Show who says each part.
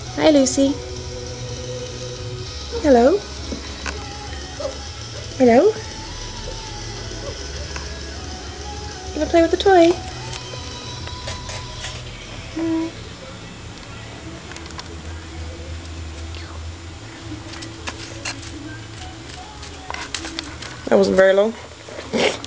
Speaker 1: Hi, Lucy. Hello. Hello. You wanna play with the toy? That wasn't very long.